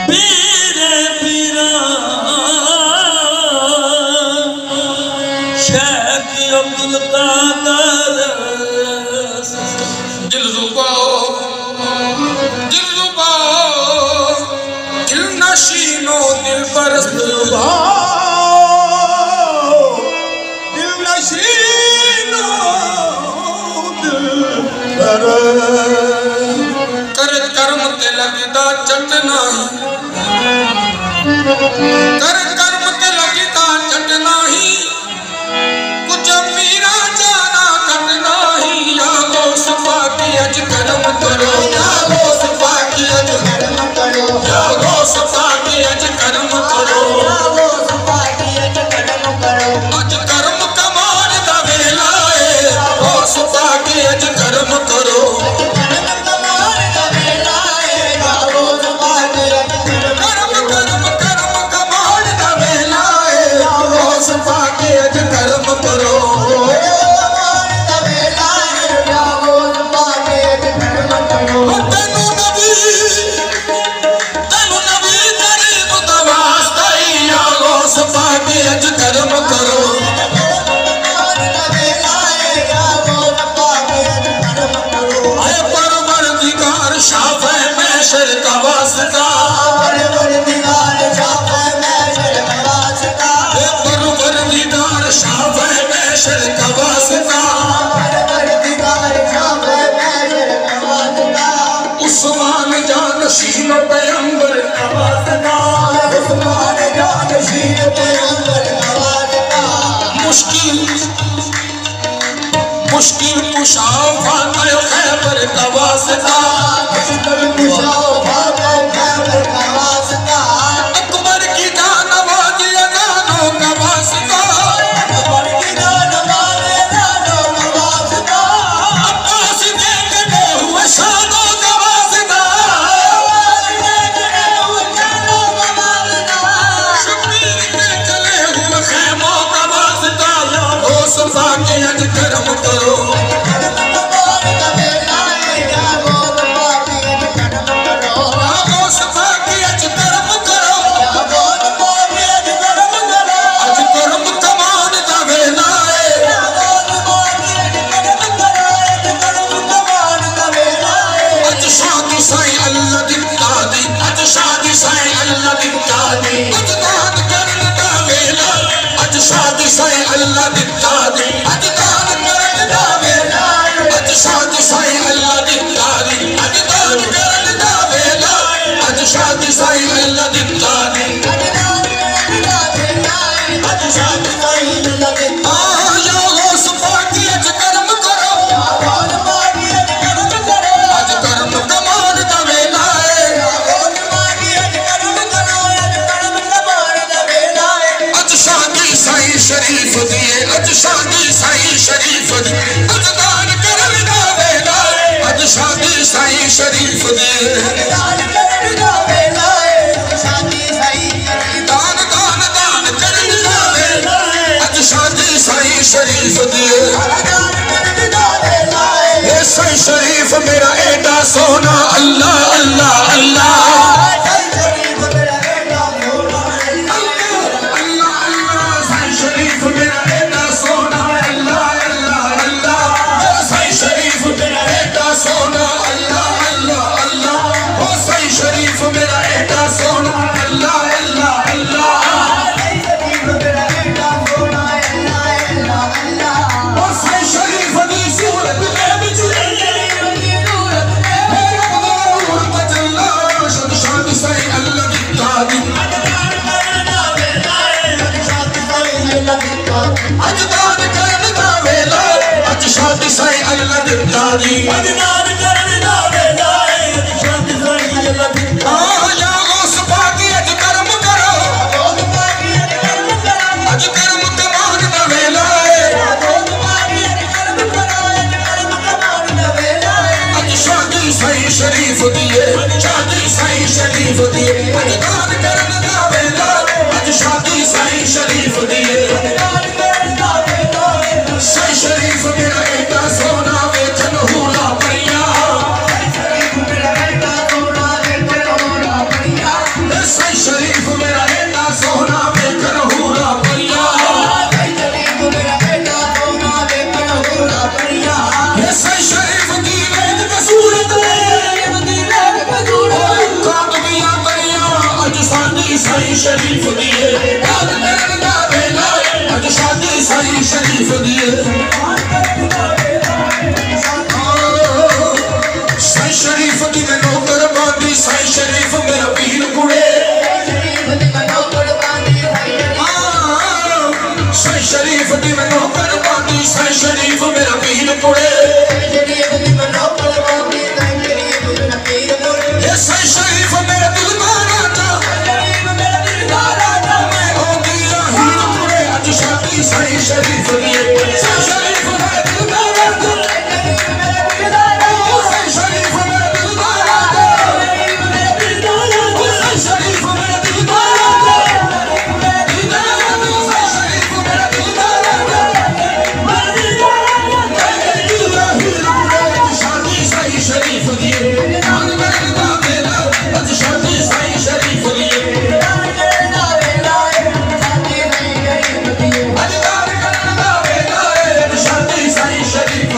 पीरे पीरा शेख अब्दुल कादर दिल नशीनो दिल परस्त दिल नशीनो दिल कर कर्म ते लगदा चटना कर कर्म ते लगदा चटना ही कुछ मीरा जाना कटना ही या गौस पाकी अज कर्म करो या गौस पाकी अज कर्म करो या गौस पाकी अज कर्म करो या गौस पाकी अज कर्म करो अज कर्म कमाण दा वेला है गौस पाकी अज कर्म करो मुश्किल कुशाओ फातह खैबर का वास्ता मुश्किल कुशाओ फातह खैबर का वास्ता अकबर की जानवाज़ अज़ानों का वास्ता अकबर की जानवाज़ अज़ानों का वास्ता अब्बास देखने हुए शानों का वास्ता शबीर के चले हुए खैमों का वास्ता या हो सफा के अज कर्म करो शरीफ मेरा एडा सोना अल्लाह अल्लाह अल्लाह शरीफ दिए शादी साईं शरीफ दिए अजदान करन दा वेला अज शादी साईं शरीफ दिए साईं शरीफ मेरा एडा सोना वेचन हुला परिया शादी साईं शरीफ दी दान करन दा वेला अज शादी साईं शरीफ दी साईं शरीफ दी मैं नौकर बांधी साईं शरीफ मेरा पीर कुड़े साईं शरीफ दी मैं नौकर बांधी साईं शरीफ मेरा पीर कुड़े साईं शरीफ मेरा दिलदार राजा मैं हो गया हीर कुड़े अज शादी साईं शरीफ दी साईं शरीफ मेरा दिलदार राजा साईं शरीफ मेरा दिलदार राजा साईं शरीफ मेरा दिलदार राजा साईं शरीफ मेरा दिलदार राजा शादी साईं शरीफ दी शादी साईं शरीफ दी शादी साईं शरीफ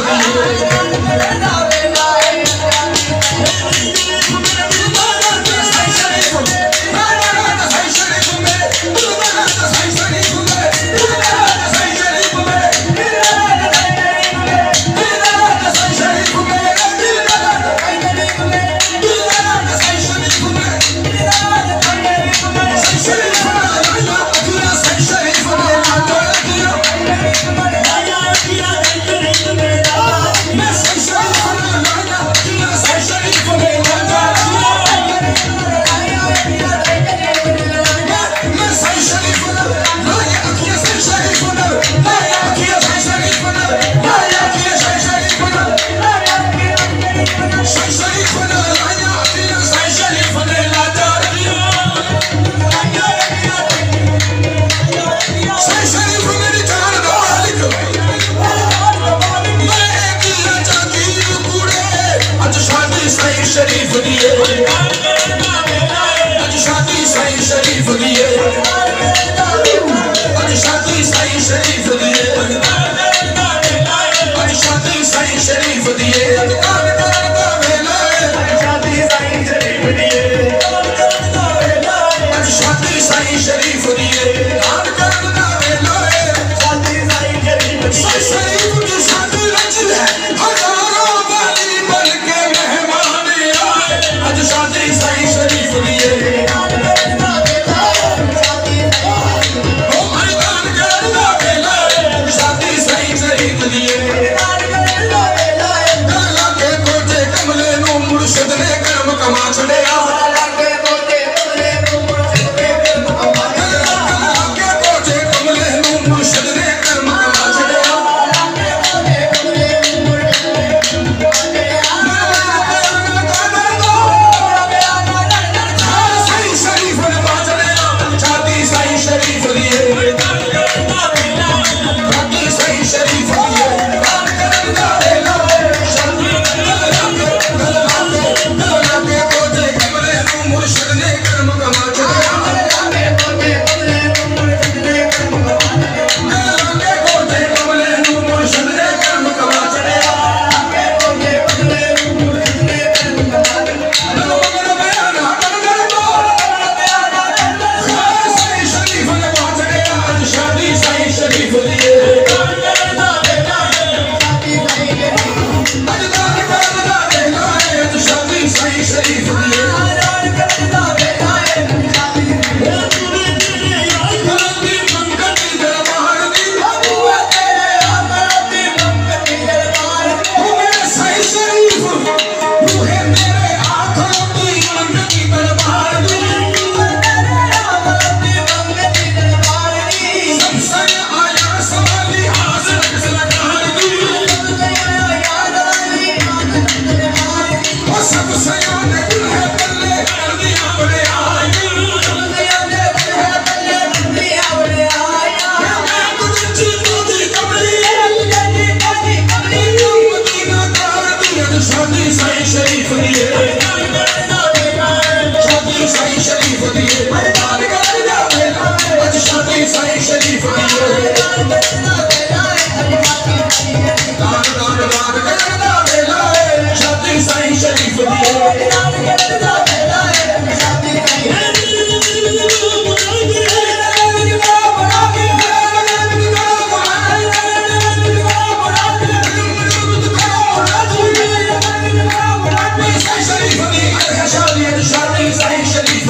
शरीफ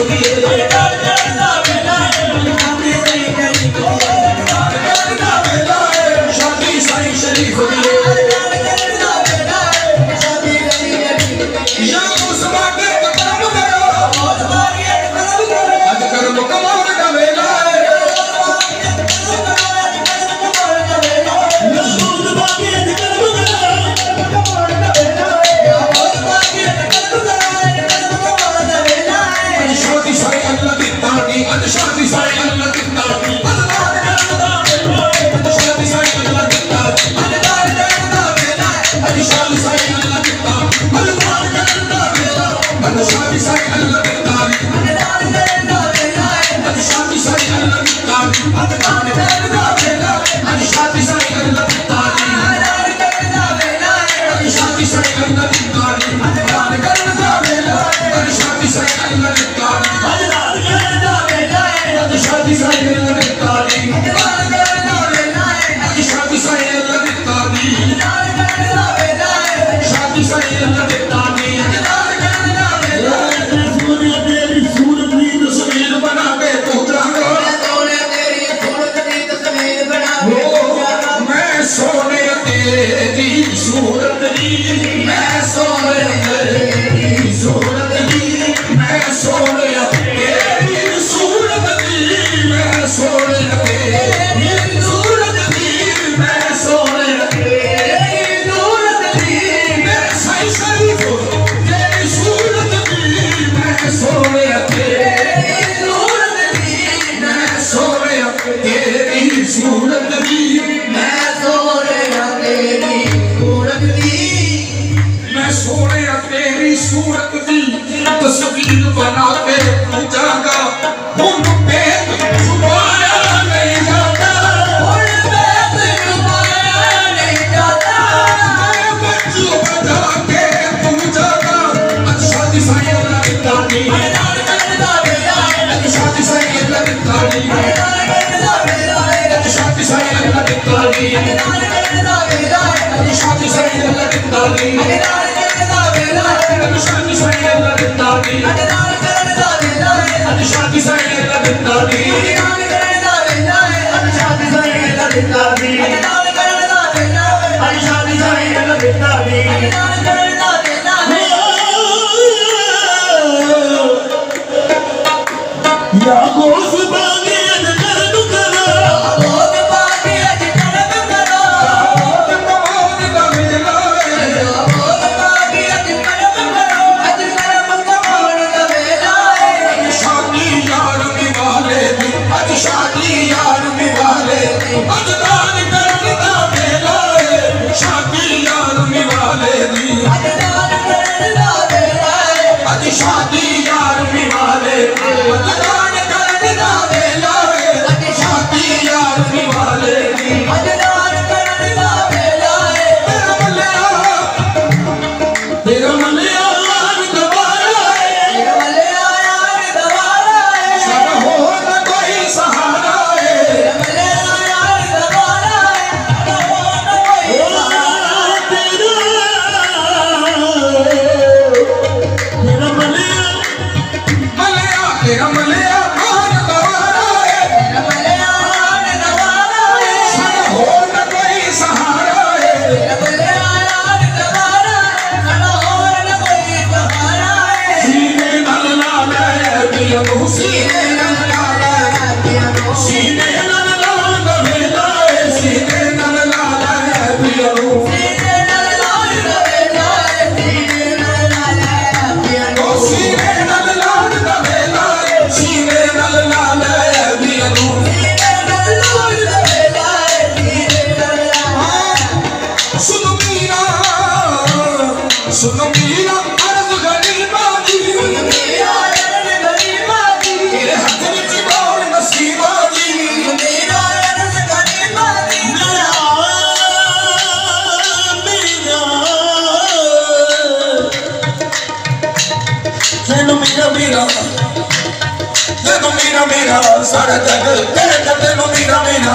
सारा जग तेरे तेनों मीरा मीरा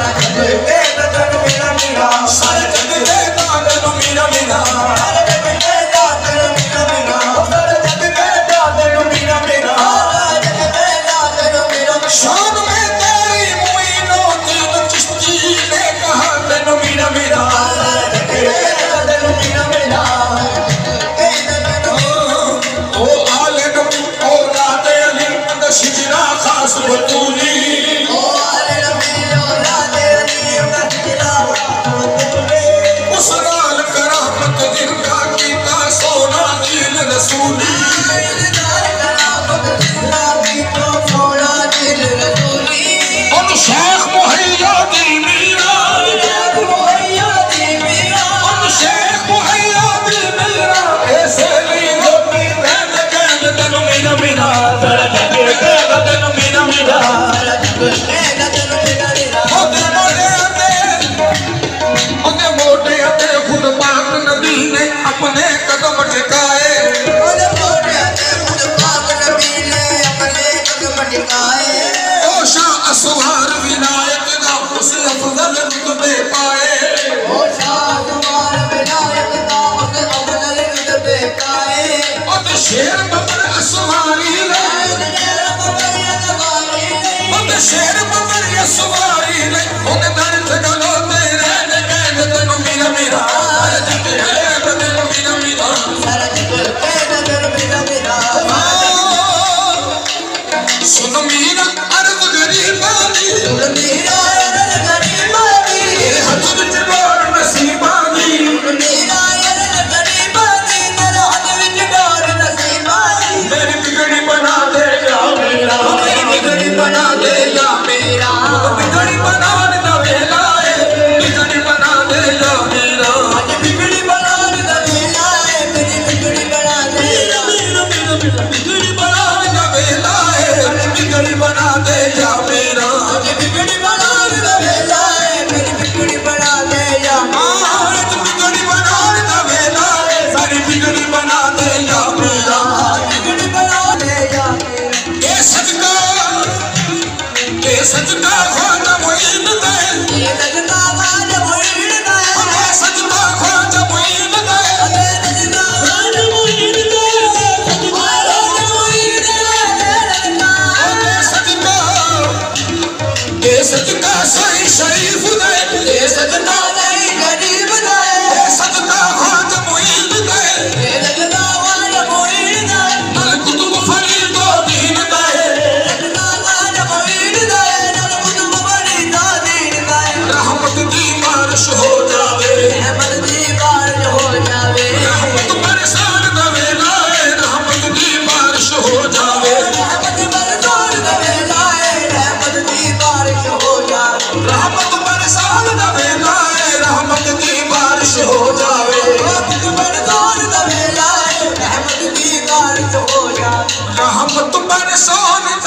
सारा जग तेनों मीरा मीरा सारा जग तेनों मीरा मीरा खास बतूली उस नाल करामत जिनका कीता सोना दीन रसूली उन शेख मुहैया दी मीरा उन शेख मुहैया दी मीरा ऐसे लीलो कहन कहन तनु मीरा मीरा तनु मीरा मीरा खुद पाक नबी ने अपने कदम टिकाए ओशा असवार विनायक का उस अफजल रुतबे पाए और शेर बबर असवारी ले शेर बबर असवारी ले उन दर्द गलो तेरे कहन तनु मीरा मीरा सुन मीरा अर्ज गरीबानी हज विच डोर नसीबानी मेरी बिगड़ी बना दे या मेरा मेरी बिगड़ी बना दे या मेरा बिगड़ी बना दे वेला बिगड़ी बना दे या मेरा बिगड़ी बना दे वेला मेरी बिगड़ी बना दे या मेरा बिगड़ी बना दे वेला बिगड़ी बना दे या मेरा बिगड़ी बना दे वेला मेरी बिगड़ी बना दे या बिगड़ी बना दे वेला सारी बिगड़ी बना दे या मेरा बिगड़ी बना दे या मेरा ये सजदा ख्वाजा मुईन दे ये सजदा ख्वाजा मुईन दे ये सजदा ख्वाजा मुईन दे ये सजदा ख्वाजा मुईन दे ये सजदा सही शरीफ दे ये सजदा नहीं गरीब दे ये सजदा ख्वाजा मुईन दे ये सजदा ख्वाजा मुईन दे अल कुतुब फरीदो दीन दे सजदा ख्वाजा मुईन दे अल कुतुब फरीदो दीन दे रहमत दी बारिश हो जावे रहमत दी बारिश हो जावे रहमत बरसात दा वेला रहमत दी बारिश हो जावे रहमत बरसात दा वेला रहमत दी बारिश हो जावे रहमत बरसात दा वेला रहमत दी बारिश हो जावे रहमत बरसात दा वेला रहमत दी बारिश हो जावे रहमत बरसात